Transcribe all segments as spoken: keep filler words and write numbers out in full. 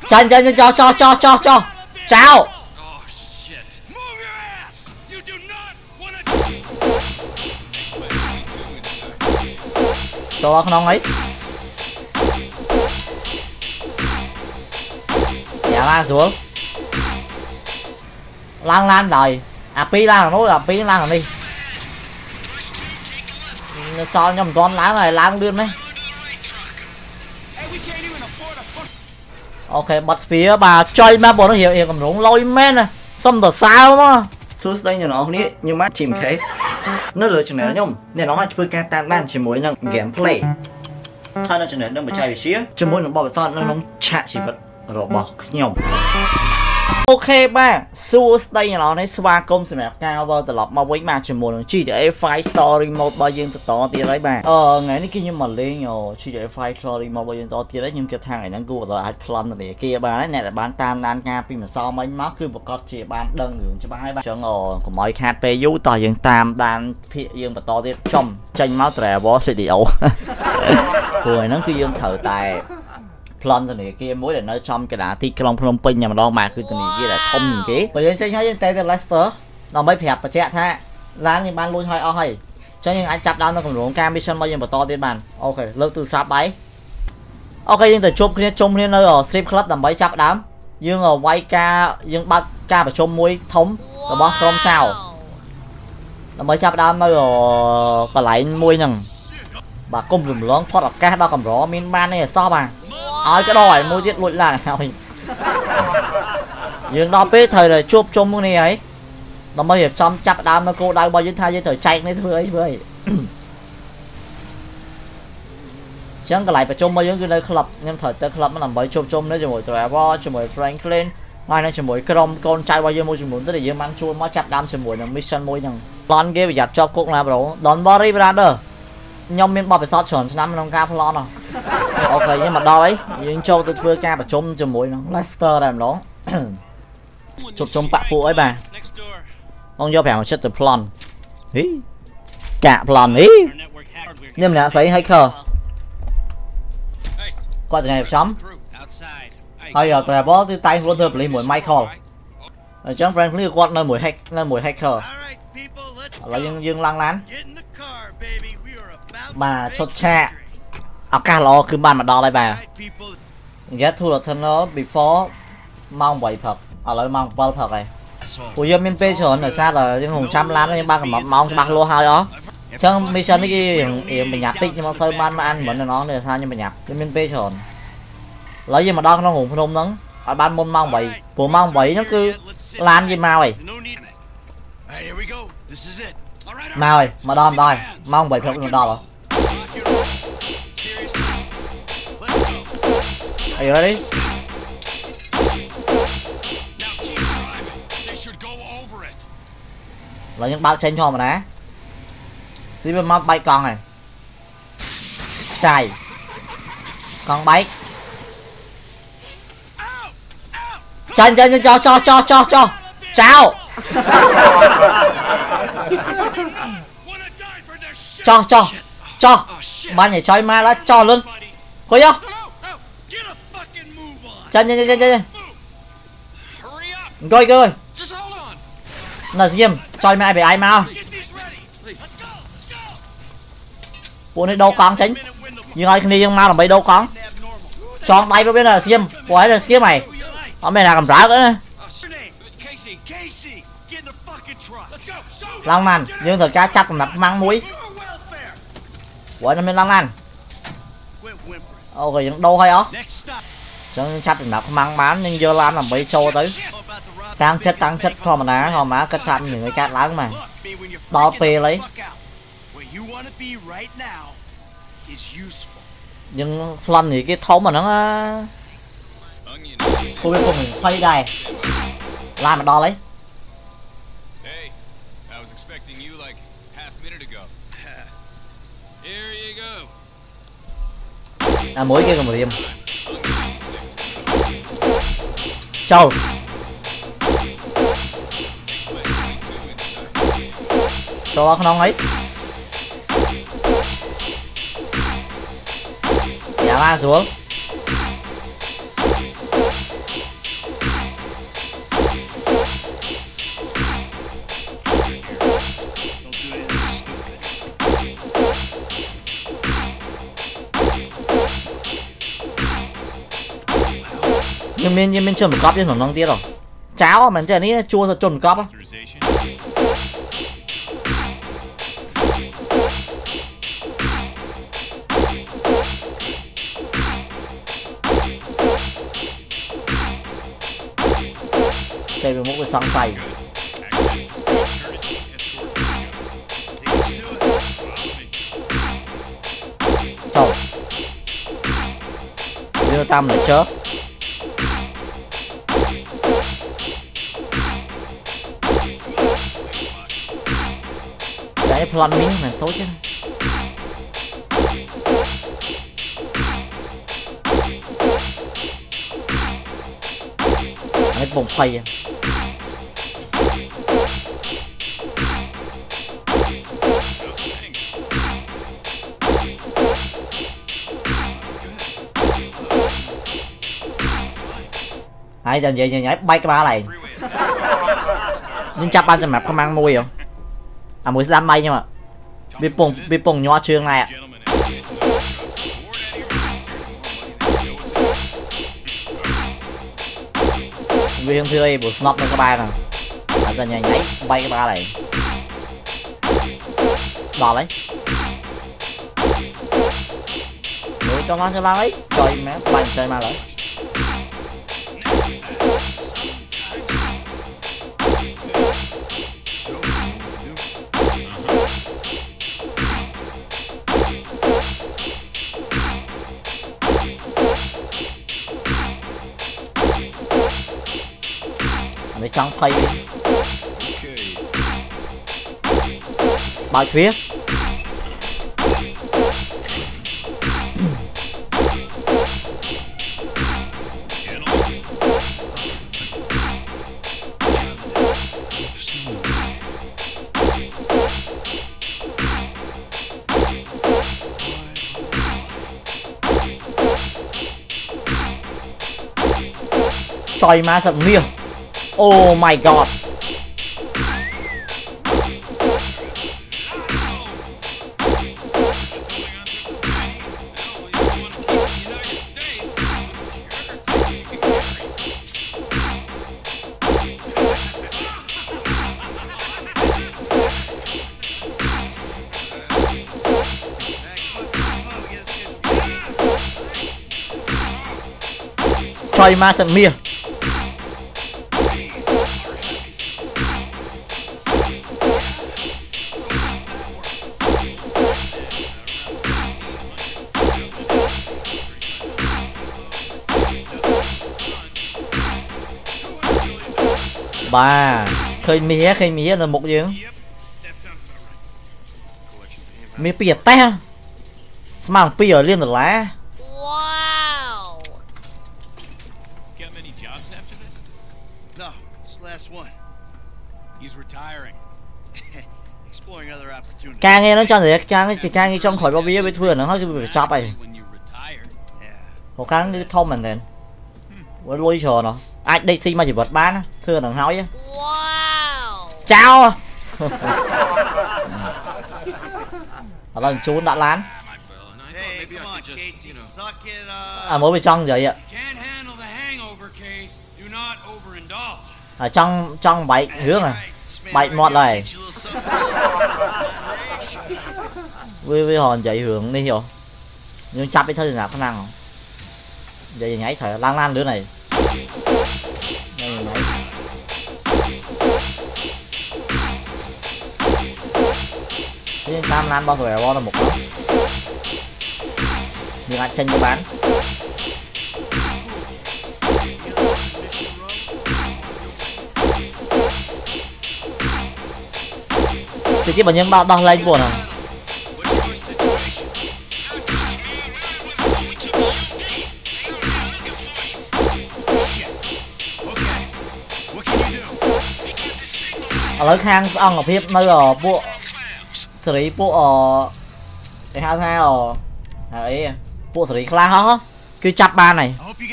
chân chân cho cho cho cho cho chào cho không ấy dạ la xuống lan lan rồi à pi lan nó là pi lan rồi đi sao nhầm con lá này lan lươn đấy. Ok bật phía bà chơi mà bọn nó hiểu hiểu cầm rúng lôi men này xong rồi sao mà thứ đây như nó này nhưng mà chìm thế nó lựa chừng này nhung nên nó hay chơi ca tan ban chỉ mỗi năng gameplay hai nó chừng này nó bị chạy về xía chỉ mỗi nó bỏ vào nó nó chạ chỉ vật rồi bỏ nhung. Ok ba xua đây là nó đấy swa công sự mẹ cao vào từ lọc mà với mà chỉ một lần chỉ để file story một bao nhiêu từ to tiền đấy bà ờ ngày này kia nhưng mà lên rồi chỉ để file story một bao nhiêu to tiền đấy nhưng cái thằng này nó gùa rồi plan là để kia bà đấy này là bán tam đan ca pin mà sau mấy mắc cứ một con chỉ bán đơn đường cho hai ba chẳng ngờ của mọi khát pe dú tỏi dương tam đan phía dương và to tiền trong tranh máu trẻ bó sẽ điệu rồi nó cứ dương thở tài plan này kia mối để nó trong cái đá thì Phnom Phnom Penh nhà mà đo mà cứ từ này kia là thông những cái bây giờ chơi nói trên tay Leicester nó mới phẹp và chạy ha láng như ban luôn hơi o hay cho nhưng anh chặt đau nó còn rốn cam mission bao nhiêu mà to đến bàn ok lớp từ sát đấy ok nhưng từ chụp kia chung lên nơi ở strip club làm mấy chặt đám dương ở quay ca dương bắt ca và chung muối thống rồi bó không sao làm mấy chặt đám nơi ở còn lại muối nhằng bà cung dùng lớn thoát là ca đó cầm rõ min ban này là sao mà ai cái đòi mua giết lụi là nào nhưng đó biết thời là chụp chung này ấy nó mới hiệp trong chặt đám nó cô đang bao nhiêu thay với thời chạy này thôi ấy với chẳng cái lại phải chung bao nhiêu cái đây club nhưng thời tới club nó làm bởi chụp chung nữa cho mỗi Trevor cho mỗi Franklin ngoài này cho mỗi Crom con trai bao nhiêu mua cho muốn tới để dương ăn chua mới chặt đám cho mỗi là mission mỗi nhằng lon kia bị giặt cho cũng là bro đón body brother nhom miền bò phải sót chuẩn năm năm ca lon rồi ok nhưng mà đo đấy nhưng châu tôi vừa ca và chung cho mỗi nó Leicester làm đó chụp chung bạ phụ ấy bà ông vô phải một chất từ plan ý cả plan ý nhưng mà thấy hacker qua từ này chấm bây giờ tôi bó từ tay luôn thôi lấy mũi Michael ở trong Franklin quạt nơi mũi hack nơi mũi hacker là dương dương lăng lán mà chốt cha áo ca lo cứ bàn mà đo lại bà ghét thu là thân nó before mong vậy thật ở lại mong bao thật này của dân miền tây chuẩn ở xa là những hùng trăm lán nhưng ba cái mong bạc lô hai đó chẳng mission cái gì mình nhặt tích nhưng mà sơi ban mà ăn vẫn là nó là sao nhưng mà nhặt dân miền tây chuẩn lấy gì mà đo nó hùng phun nắng ở ban môn mong vậy của mong vậy nó cứ lan gì mau vậy mau rồi mà đo rồi mong vậy không đo rồi Are you ready? Là những bao trên cho mà ná thì bên móc bay con này chạy con bay chân chân cho cho cho cho cho chào cho cho cho bạn nhảy chơi ma đã cho luôn coi không chân chân chân chân coi coi là gì chơi mai bị ai mau buồn đi đâu con chính nhưng ai đi nhưng mau làm bay đâu con chọn tay vào bên là xiêm quái là xiêm mày ở bên là cầm ráo nữa lăng màn nhưng thật cá chắc nắp măng muối quái nó bên lăng ăn ok những đâu hay đó chẳng chắc nắp măng bán nhưng giờ làm làm bay trâu tới tăng chất tăng chất thôi mà ná thôi má cắt chặn những cái cát láng mà đo pê lấy nhưng lần thì cái thống mà nó cô biết cô mình xoay đây làm mà đo lấy à mỗi kia còn một điểm châu cho không ấy dạ ba xuống miên miên chôn một cọp chứ nó tiết rồi cháo mà chơi này chua thật chôn một cọp á chơi với một cái xăng tay trời đưa tam lại chớp cái plan miếng này tốt chứ cái bông phay ai giờ vậy nhảy bay cái ba này nhưng chắc ban sẽ map không mang mùi không à mùi sẽ bay nhưng mà bị bùng bị bùng nhóa trường này ạ viên thưa bộ snap nó cái ba nè à giờ nhảy nhảy bay cái ba này đỏ lấy rồi cho nó cho nó ấy trời mẹ bay chơi mà lấy mấy trắng phay bài phía soi má sập miêu. Oh my god. Choi ma sập miêu. Bà khơi mía khơi mía là một dương mía pìa té mang pìa liên được lá. Wow. Get many jobs after this? No, it's the last one. He's retiring. Exploring other opportunities. Càng nghe nó cho người càng chỉ càng nghe trong khỏi bao bia với thuyền nó hơi cái việc job này. Một cái như thông mình then. Với lôi trò nó. Ai đây xin mà chỉ vật bán thưa đằng hói á. Wow. Chào. Ở lần trốn đã lán. À mới bên trong vậy ạ. Ở trong trong bảy hướng này. Bảy một này. Với với hòn chạy hướng đi hiểu. Nhưng chắp cái thân nào khả năng không? Vậy nhảy thời lan lan đứa này. Đây nhảy. Nhưng tam lan bao giờ là một đó. Nhưng ăn chân cho bán. Thì cái bệnh nhân bao đo lên buồn à. Ở lấy khang ông ở phía nơi ở bộ xử lý bộ ở cái hai hai ở ấy bộ xử lý khá hả cứ chặt ba này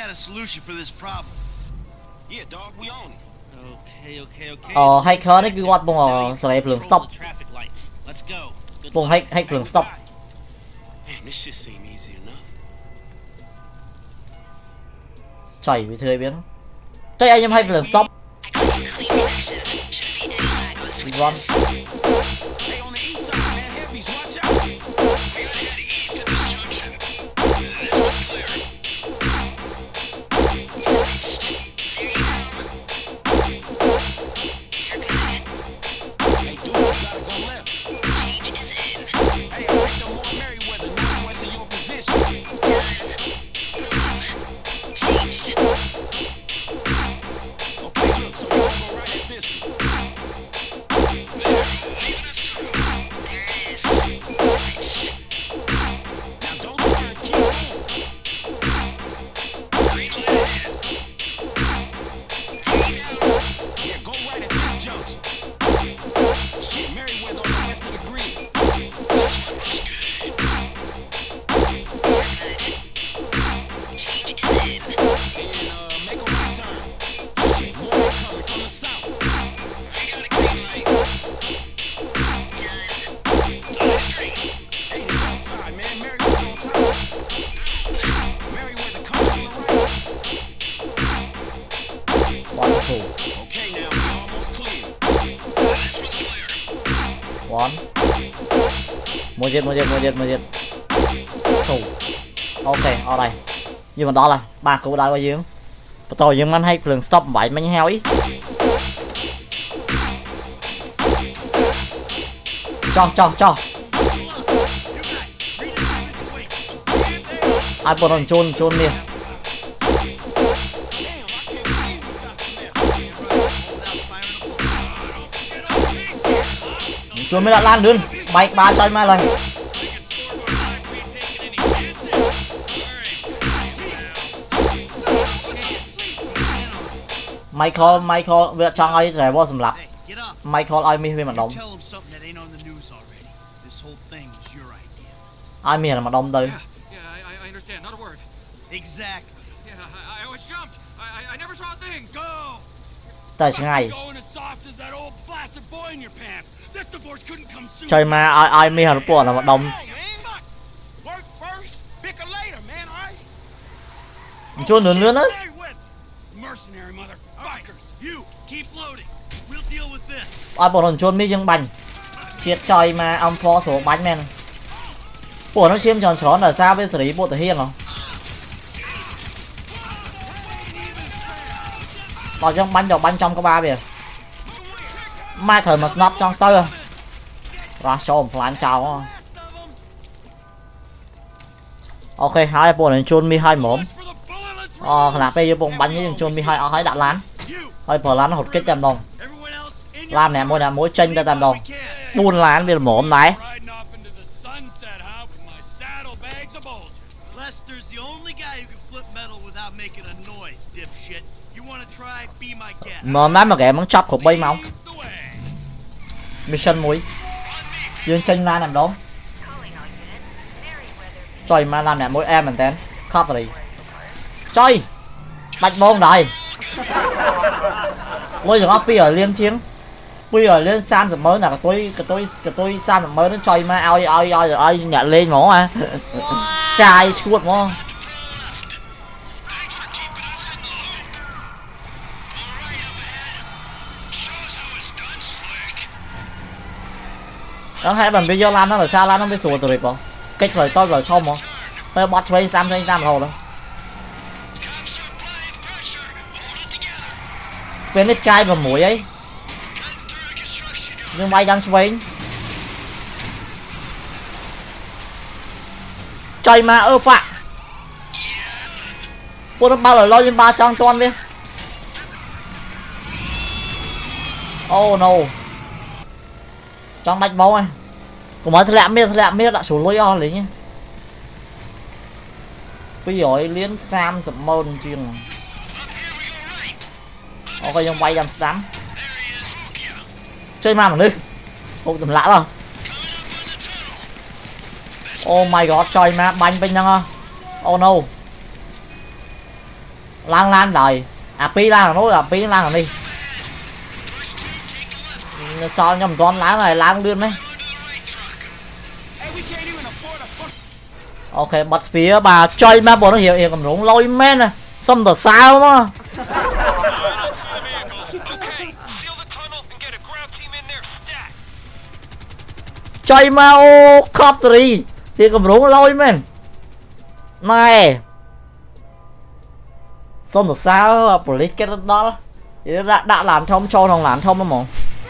ờ hay khớ đấy cứ gọi bông ở xử lý phường stop bông hay hay phường stop chảy bị chơi biến chơi anh em hay phải là stop run one một giật một giật một giật một giật thủ ok ở đây nhưng mà đó là ba cú đá bao nhiêu tôi nhưng anh hay lần stop bảy mấy heo ý cho cho cho ai bọn nó chôn chôn đi chôn mới đã lan đơn bay ba chơi mai lần Michael Michael việc trong ấy rẻ vô sầm lạp Michael ai mi về mặt đông ai mi là mặt đông đây tại sao ngày chơi ma ai ai mi là của là mặt đông chôn lớn lớn đấy ai bọn nó chôn mi dương bành triệt trời mà ông phó số bánh men của nó xiêm tròn tròn là sao với xử lý bộ tử hiên không vào trong bánh đầu bánh trong có ba bìa mai thời mà snap trong tơ ra cho một lán chào ok hai bộ này chôn mi hai mồm ờ là bây giờ bông bánh với chôn mi hai ở hai đạn lán hơi phở lán hột kích tầm đồng làm nè môi nè mối tranh ra tầm đồng buôn lán về mồm này mà má mà kẻ món chop của bay máu mission muối dương tranh ra nằm đó trời mà làm nè mối em mình tên coffee chơi bạch bông đây tôi dùng ốc ở liên chiến bây giờ lên san rồi mới là cái tôi cái tôi cái tôi san rồi mới nó chơi mà ai ai ai ai nhặt lên ngõ à trai chuột mà đó hai bạn video lan nó là sao lan nó mới sủa từ được không kích rồi tôi rồi không mà tôi bắt với sam cho anh ta hồ đâu bên ít cay và mũi ấy nhưng may đang swing chơi mà ơ phạ cô nó bao lời lo trên ba trong toàn đi oh no trong bạch bóng này cũng mới lẹ miết lẹ miết đã số lôi on lấy nhé bây giờ liên sam sập môn chiêng ok trong bay làm tám chơi ma mà đi không tầm lạ đâu oh my god chơi ma bánh bên nhau oh no lan lan đời à pi lan là nói là pi lan là đi sao nhầm toàn lá này lan lươn đấy ok bật phía bà chơi ma bọn nó hiểu hiểu cầm rúng lôi men này xong tờ sao mà chơi mà ô khóc rồi thì cầm rốn lôi men này xong tờ sao police cái đó đã, đã làm thông cho thằng làm thông mà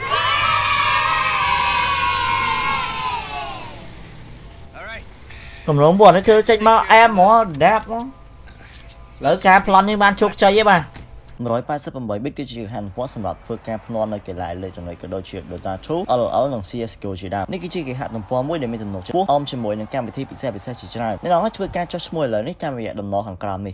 cầm rốn buồn nó chơi chạy mà em mà đẹp nó lỡ cái plan như ban chụp chơi với bạn nói ba sắp bảy biết cái chuyện Hàn Quốc sầm lập phương cam plan này kể lại lời trong này cái đôi chuyện đôi ta chú ở ở lòng xê ét giê ô chỉ đạo ní cái chuyện cái hạt đồng po mỗi để mình tận nộp chú ông trên mỗi những cam bị thi bị xe bị xe chỉ cho này nên nó phương cam cho mỗi lời ní cam bị đồng nọ hàng gram này